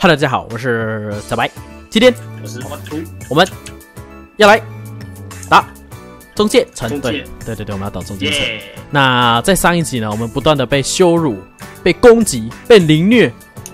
大家好，我是小白。今天我是万图， 我们要来打中介城。 中介对，我们要打中介城。那在上一集呢，我们不断的被羞辱、被攻击、被凌虐，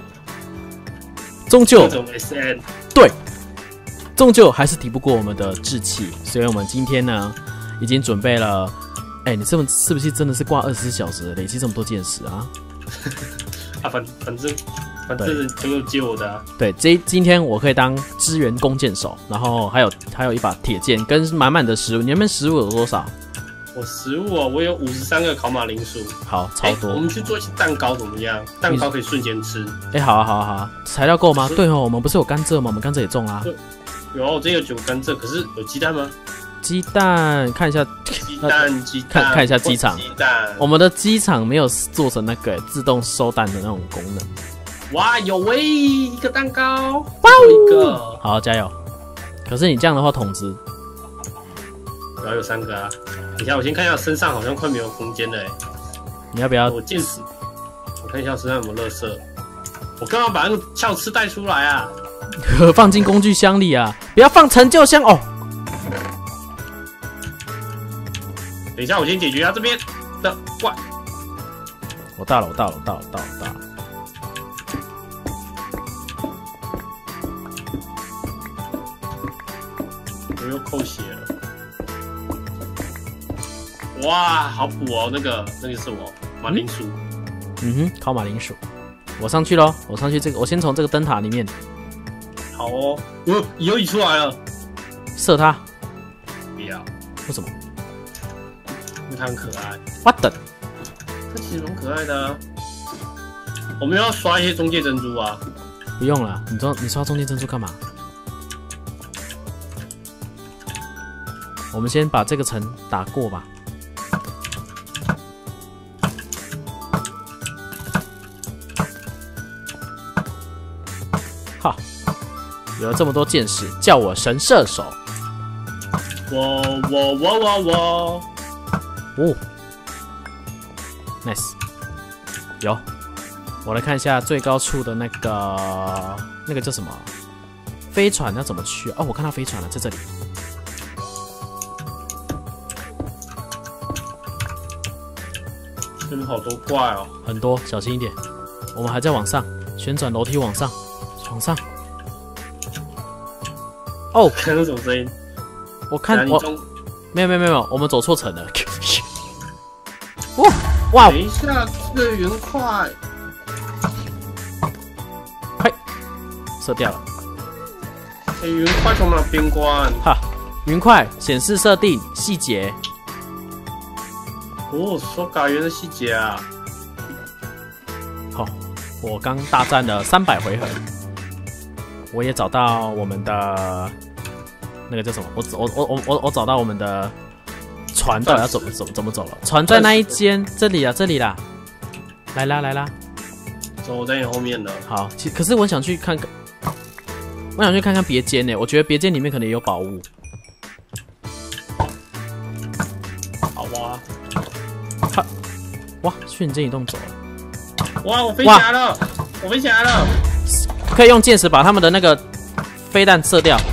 终究各种 SN， 对，终究还是敌不过我们的志气。所以我们今天呢，已经准备了。你是不是真的是挂24小时，累积这么多箭矢啊？ 啊，反正朋友借我的啊。 对，今天我可以当支援弓箭手，然后还有一把铁剑跟满满的食物。你那边食物有多少？ 我食物哦，我有53个烤马铃薯。 好，超多。 我们去做一些蛋糕怎么样？蛋糕可以瞬间吃。 好啊，材料够吗？对哦，我们不是有甘蔗吗？我们甘蔗也种啦。 有，我这有9个甘蔗，可是有鸡蛋吗？ 鸡蛋，看一下。 鸡蛋， 看一下机场。 鸡蛋， 我们的机场没有做成那个自动收蛋的那种功能。 哇，有喂，一个蛋糕， 哇一个， 好，加油！可是你这样的话，桶子， 然后有3个啊。等一下，我先看一下身上好像快没有空间了。 你要不要？ 我见识，我看一下身上有没有垃圾。我干嘛把那个鞘刺带出来啊？ 放进工具箱里啊！不要放成就箱哦。 等一下，我先解决一下这边的怪。 我到了。 我又扣血了。哇，好补哦！那个是我马铃薯。 烤马铃薯。我上去咯，我先从这个灯塔里面。 好哦，有蚁出来了。 射它。 不要。 为什么？ 因为它很可爱。 What the？ 它其实蛮可爱的啊。我们要刷一些中介珍珠啊。 不用了，你刷中间珍珠干嘛？我们先把这个城打过吧。好，有了这么多箭矢，叫我神射手。 我。 哦 ，nice， 有。我来看一下最高处的那个叫什么？飞船要怎么去？哦，我看到飞船了，在这里。 这边好多怪哦， 很多，小心一点。我们还在往上旋转楼梯，往上。哦， 看那种声音。 我看我没有，我们走错城了。哇！ 等一下，这个圆块。 射掉了。 圆块从哪边关？ 哈，云块显示设定细节。 哦，说改元的细节啊。 好，我刚大战了300回合，我也找到我们的那个叫什么？我找到我们的船，到底要怎么走了？船在那一间，这里啦，来啦。 走，我在你后面了。 好，可是我想去看看别间呢，我觉得别间里面可能也有宝物。 好啊。 哇，瞬间移动走了。 哇，我飞起来了！ 可以用箭矢把他们的那个飞弹射掉。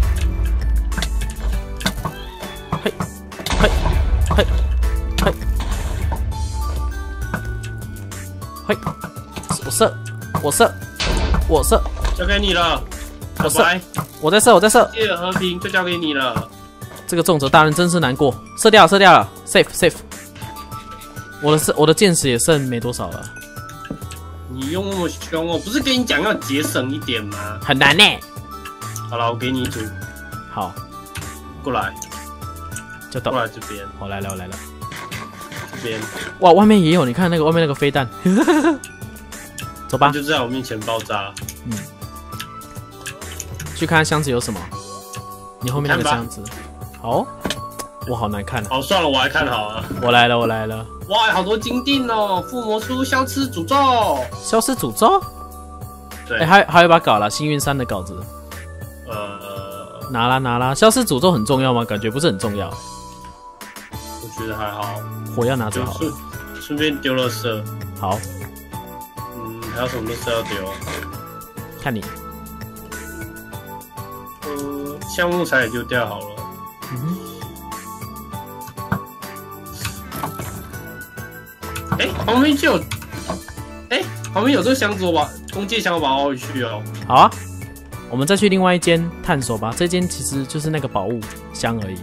嘿，我射， 交给你了。小白， 我在射。世界和平就交给你了。 这个重责大人真是难过，射掉了 ，safe。我的箭矢也剩没多少了。 你用那么凶哦，不是跟你讲要节省一点吗？ 很难呢。 好了，我给你一组。 好， 过来， 就到。 过来这边。 我来了。 这边。 哇，外面也有，你看那个外面那个飞弹。走吧。 就在我面前爆炸。 去看看箱子有什么。你后面那个箱子。好。我好难看啊。 好，算了，我来看好了。 我来了。 哇，好多金锭哦！附魔书消失诅咒。 消失诅咒？ 对。 还有一把镐了，幸运3的镐子。拿啦。消失诅咒很重要吗？感觉不是很重要。 我觉得还好。 火要拿着好了。 顺便丢垃圾。 好。 还有什么垃圾要丢？ 看你。 橡木材也就掉好了。旁边就有，旁边有这个箱子，我把弓箭箱我把它挖回去哦。 好啊，我们再去另外一间探索吧。这间其实就是那个宝物箱而已。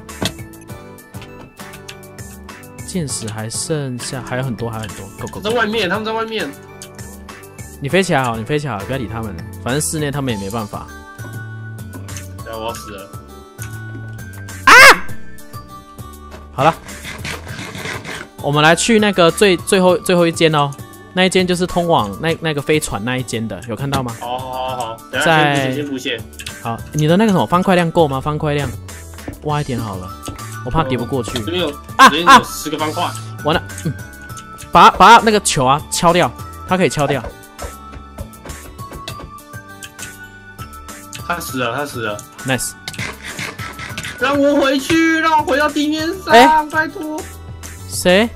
箭矢还剩下还有很多，够。 在外面，他们在外面。 你飞起来好，你飞起来好，不要理他们，反正室内他们也没办法。 对，我要死了。 啊！好了。我们来去那个最后一间哦，那一间就是通往那个飞船那一间的，有看到吗？ 好，等下先补线。 好，你的那个什么方块量够吗？方块量挖一点好了，我怕叠不过去。 这边有10个方块。 完了，把那个球啊敲掉，它可以敲掉。 他死了 ，nice。 让我回去，让我回到地面上，拜托。 谁？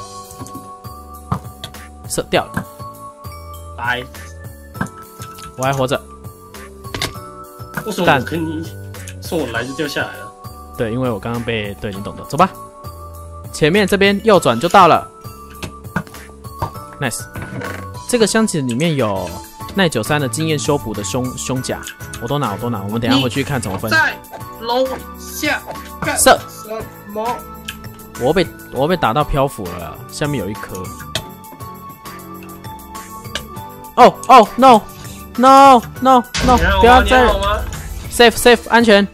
射掉了。 来， 我还活着。 为什么我跟你说我来就掉下来了？ 对，因为我刚刚被对你懂的，走吧。前面这边右转就到了。nice。这个箱子里面有耐93的经验修补的胸甲，我都拿。我们等一下回去看怎么分。 在楼下干射什么？ 我被打到漂浮了啦，下面有一颗。哦 no， 不要再 safe 安全。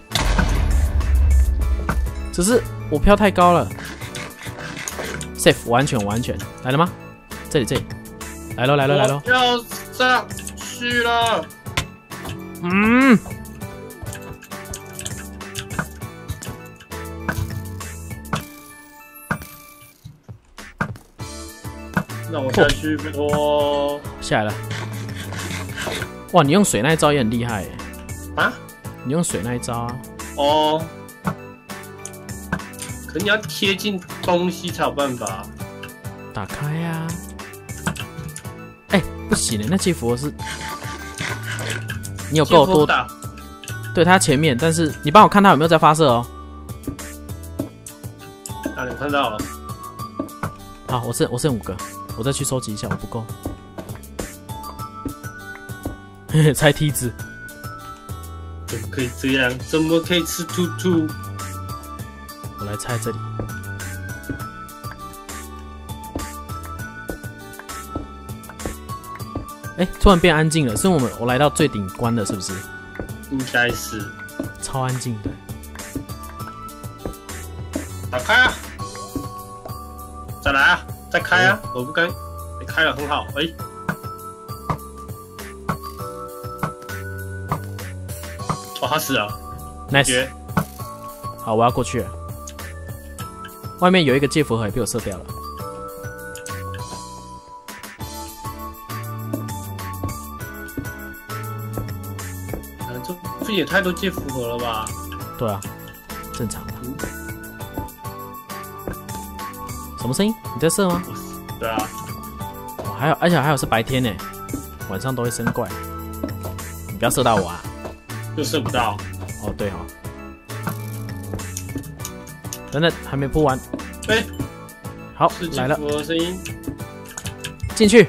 只是我飘太高了。safe 我安全来了吗？这里来咯。 要上去了。让我下去，拜托。 下来了。哇，你用水那一招也很厉害耶。 啊？ 你用水那一招啊？ 哦。可你要贴近东西才有办法。 打开呀！不行的，那戒符是，你有够多。对，它前面，但是你帮我看它有没有在发射哦。 啊，你看到了。 好，我剩5个。我再去收集一下，我不够。拆梯子， 怎么可以这样？怎么可以吃兔兔？ 我来拆这里。突然变安静了，是因为我来到最顶关了，是不是？ 应该是。 超安静的。 打开啊！再来啊！再开啊！我不敢，你开了很好。他死了 ，nice。好，我要过去了。外面有一个戒符盒也被我射掉了。 这也太多戒符盒了吧？ 对啊，正常的。什么声音？你在射吗？ 对啊。 而且还有是白天呢，晚上都会生怪。你不要射到我啊！ 就射不到。 哦，对哦。等等，还没铺完。好，来了。 声音。 进去。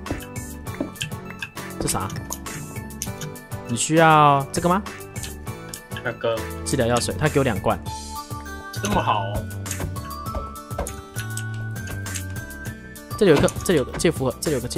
这啥？你需要这个吗？ 那个治疗药水，他给我2罐。 这么好哦。 这里有个戒符盒，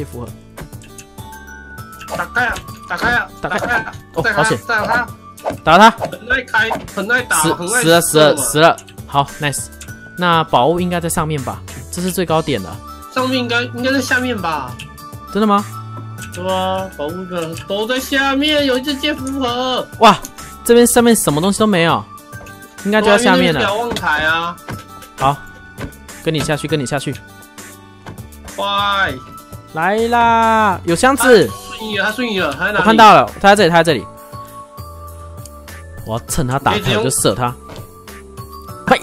打开啊！ 哦，好险！ 打他！ 打他！ 很爱开，很爱打， 死了！好 ，nice。那宝物应该在上面吧？这是最高点了。 上面应该在下面吧？ 真的吗？ 对啊，宝物都在下面，有一只戒符盒。 哇，这边上面什么东西都没有，应该就在下面了。 瞭望台啊。 好，跟你下去。 快来啦！有箱子。 他瞬移了，他在哪里？ 我看到了，他在这里。我要趁他打开，我就射他。嘿！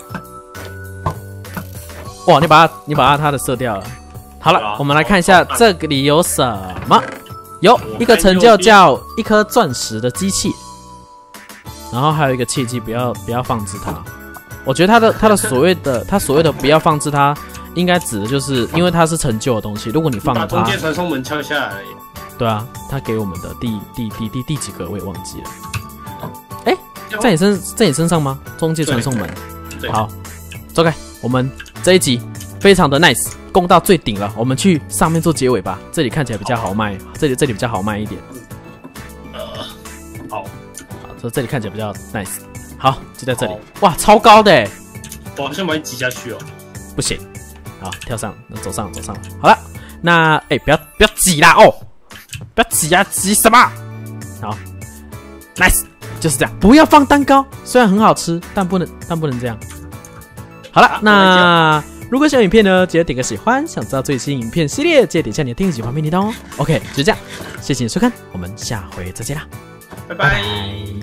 哇，你把他的射掉了。好了，我们来看一下这里有什么。 有一个成就叫一颗钻石的机器，然后还有一个切记不要放置它。我觉得他所谓的不要放置它，应该指的就是因为它是成就的东西，如果你放了它， 把中间传送门敲下来而已。 对啊，他给我们的第几个我也忘记了。哎，在你身上吗？中介传送门。好，走开。我们这一集非常的 nice， 攻到最顶了。我们去上面做结尾吧，这里看起来比较豪迈，这里比较豪迈一点。 好， 这里看起来比较 nice。好，就在这里。哇，超高的哎！ 我好像把你挤下去哦。 不行，好，跳上，走上。好了，那不要挤啦哦，不要挤啊，挤什么？好 ，nice， 就是这样，不要放蛋糕，虽然很好吃，但不能这样。好了，那如果喜欢影片呢，记得点个喜欢。想知道最新影片系列，记得点下你的订阅及旁边铃铛哦。OK，就这样，谢谢你收看，我们下回再见啦， 拜拜。